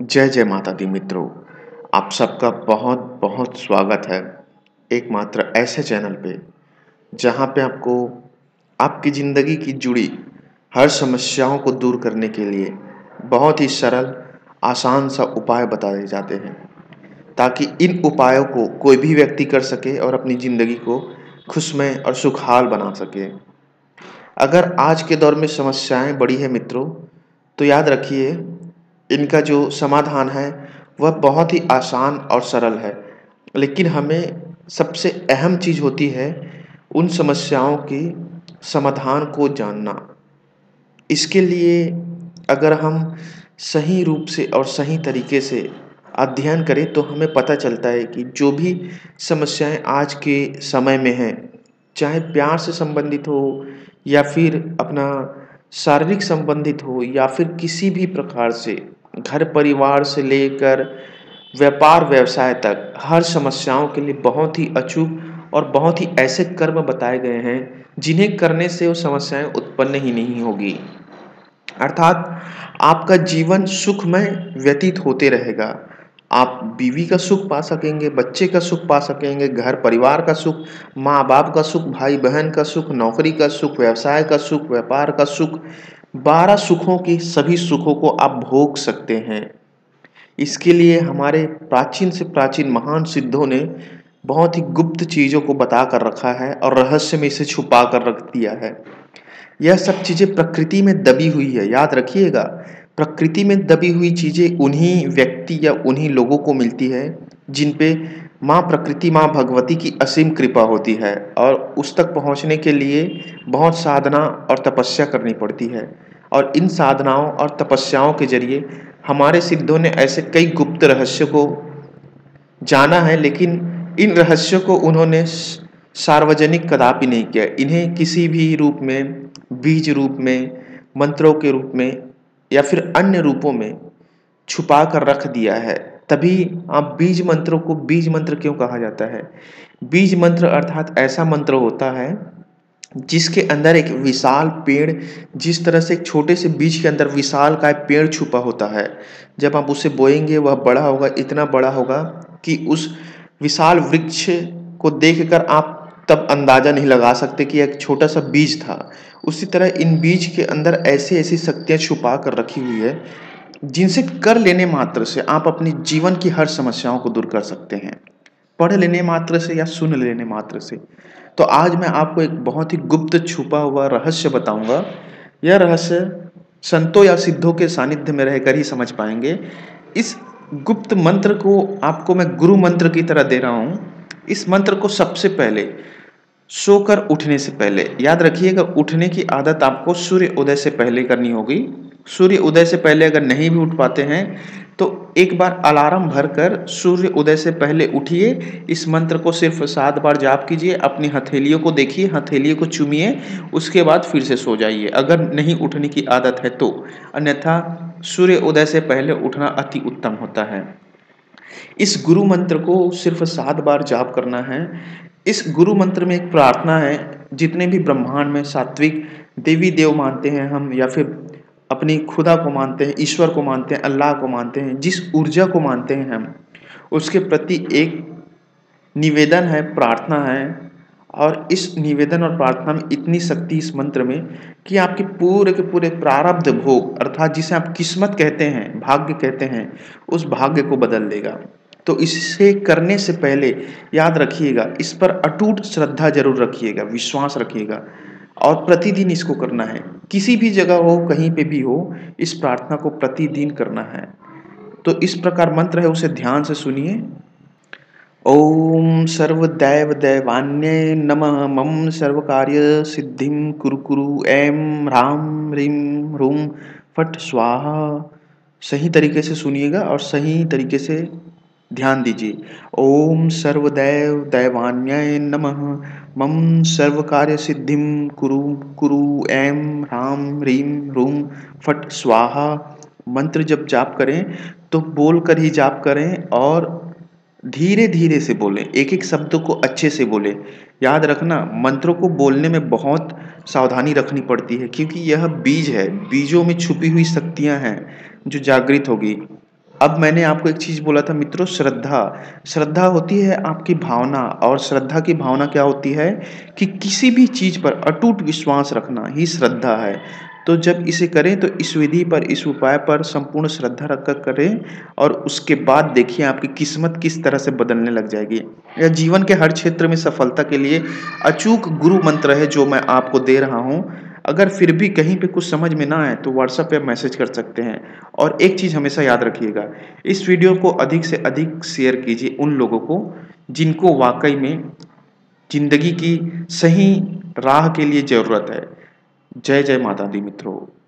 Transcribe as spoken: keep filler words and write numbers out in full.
जय जय माता दी मित्रों। आप सबका बहुत बहुत स्वागत है एकमात्र ऐसे चैनल पे जहाँ पे आपको आपकी ज़िंदगी की जुड़ी हर समस्याओं को दूर करने के लिए बहुत ही सरल आसान सा उपाय बताए जाते हैं, ताकि इन उपायों को कोई भी व्यक्ति कर सके और अपनी ज़िंदगी को खुशमय और सुखहाल बना सके। अगर आज के दौर में समस्याएं बड़ी है मित्रों, तो याद रखिए इनका जो समाधान है वह बहुत ही आसान और सरल है। लेकिन हमें सबसे अहम चीज़ होती है उन समस्याओं की समाधान को जानना। इसके लिए अगर हम सही रूप से और सही तरीके से अध्ययन करें तो हमें पता चलता है कि जो भी समस्याएं आज के समय में हैं, चाहे प्यार से संबंधित हो या फिर अपना शारीरिक संबंधित हो या फिर किसी भी प्रकार से घर परिवार से लेकर व्यापार व्यवसाय तक, हर समस्याओं के लिए बहुत ही अचूक और बहुत ही ऐसे कर्म बताए गए हैं जिन्हें करने से वो समस्याएं उत्पन्न ही नहीं होगी। अर्थात आपका जीवन सुखमय व्यतीत होते रहेगा। आप बीवी का सुख पा सकेंगे, बच्चे का सुख पा सकेंगे, घर परिवार का सुख, माँ-बाप का सुख, भाई-बहन का सुख, नौकरी का सुख, व्यवसाय का सुख, व्यापार का सुख, बारह सुखों की सभी सुखों को आप भोग सकते हैं। इसके लिए हमारे प्राचीन से प्राचीन महान सिद्धों ने बहुत ही गुप्त चीज़ों को बता कर रखा है और रहस्य में इसे छुपा कर रख दिया है। यह सब चीज़ें प्रकृति में दबी हुई है, याद रखिएगा। प्रकृति में दबी हुई चीज़ें उन्हीं व्यक्ति या उन्हीं लोगों को मिलती है जिन पे माँ प्रकृति, माँ भगवती की असीम कृपा होती है और उस तक पहुँचने के लिए बहुत साधना और तपस्या करनी पड़ती है। और इन साधनाओं और तपस्याओं के ज़रिए हमारे सिद्धों ने ऐसे कई गुप्त रहस्य को जाना है, लेकिन इन रहस्यों को उन्होंने सार्वजनिक कदापि नहीं किया। इन्हें किसी भी रूप में, बीज रूप में, मंत्रों के रूप में या फिर अन्य रूपों में छुपा कर रख दिया है। तभी आप बीज मंत्रों को बीज मंत्र क्यों कहा जाता है? बीज मंत्र अर्थात ऐसा मंत्र होता है जिसके अंदर एक विशाल पेड़, जिस तरह से एक छोटे से बीज के अंदर विशालकाय पेड़ छुपा होता है, जब आप उसे बोएंगे वह बड़ा होगा, इतना बड़ा होगा कि उस विशाल वृक्ष को देखकर आप तब अंदाजा नहीं लगा सकते कि एक छोटा सा बीज था। उसी तरह इन बीज के अंदर ऐसी ऐसी शक्तियाँ छुपा कर रखी हुई है जिनसे कर लेने मात्र से आप अपनी जीवन की हर समस्याओं को दूर कर सकते हैं, पढ़ लेने मात्र से या सुन लेने मात्र से। तो आज मैं आपको एक बहुत ही गुप्त छुपा हुआ रहस्य बताऊंगा। यह रहस्य संतों या सिद्धों के सानिध्य में रहकर ही समझ पाएंगे। इस गुप्त मंत्र को आपको मैं गुरु मंत्र की तरह दे रहा हूं। इस मंत्र को सबसे पहले सोकर उठने से पहले, याद रखिएगा, उठने की आदत आपको सूर्य उदय से पहले करनी होगी। सूर्य उदय से पहले अगर नहीं भी उठ पाते हैं तो एक बार अलार्म भरकर सूर्य उदय से पहले उठिए। इस मंत्र को सिर्फ सात बार जाप कीजिए, अपनी हथेलियों को देखिए, हथेलियों को चूमिए, उसके बाद फिर से सो जाइए अगर नहीं उठने की आदत है तो। अन्यथा सूर्य उदय से पहले उठना अति उत्तम होता है। इस गुरु मंत्र को सिर्फ सात बार जाप करना है। इस गुरु मंत्र में एक प्रार्थना है। जितने भी ब्रह्मांड में सात्विक देवी देव मानते हैं हम, या फिर अपनी खुदा को मानते हैं, ईश्वर को मानते हैं, अल्लाह को मानते हैं, जिस ऊर्जा को मानते हैं हम, उसके प्रति एक निवेदन है, प्रार्थना है। और इस निवेदन और प्रार्थना में इतनी शक्ति इस मंत्र में कि आपके पूरे के पूरे प्रारब्ध भोग, अर्थात जिसे आप किस्मत कहते हैं, भाग्य कहते हैं, उस भाग्य को बदल देगा। तो इसे करने से पहले याद रखिएगा, इस पर अटूट श्रद्धा जरूर रखिएगा, विश्वास रखिएगा और प्रतिदिन इसको करना है। किसी भी जगह हो, कहीं पे भी हो, इस प्रार्थना को प्रतिदिन करना है। तो इस प्रकार मंत्र है, उसे ध्यान से सुनिए। ओम सर्वदैव दैवान्ये नमः मम सर्वकार्य सिद्धिं कुरु कुरु ऐं ह्रां ह्रीं ह्रूं फट् स्वाहा। सही तरीके से सुनिएगा और सही तरीके से ध्यान दीजिए। ओम सर्वदैव दैवान्याय नमः मम सर्वकार्य सिद्धिं कुरु कुरु ऐं ह्रां ह्रीं ह्रूं फट् स्वाहा। मंत्र जब जाप करें तो बोल कर ही जाप करें और धीरे धीरे से बोलें, एक एक शब्द को अच्छे से बोलें। याद रखना, मंत्रों को बोलने में बहुत सावधानी रखनी पड़ती है, क्योंकि यह बीज है, बीजों में छुपी हुई शक्तियां हैं जो जागृत होगी। अब मैंने आपको एक चीज़ बोला था मित्रों, श्रद्धा। श्रद्धा होती है आपकी भावना, और श्रद्धा की भावना क्या होती है कि किसी भी चीज़ पर अटूट विश्वास रखना ही श्रद्धा है। तो जब इसे करें तो इस विधि पर, इस उपाय पर संपूर्ण श्रद्धा रखकर करें, और उसके बाद देखिए आपकी किस्मत किस तरह से बदलने लग जाएगी। यह जीवन के हर क्षेत्र में सफलता के लिए अचूक गुरु मंत्र है जो मैं आपको दे रहा हूँ। अगर फिर भी कहीं पे कुछ समझ में ना आए तो व्हाट्सएप पे मैसेज कर सकते हैं। और एक चीज़ हमेशा याद रखिएगा, इस वीडियो को अधिक से अधिक शेयर कीजिए उन लोगों को जिनको वाकई में ज़िंदगी की सही राह के लिए ज़रूरत है। जय जय माता दी मित्रों।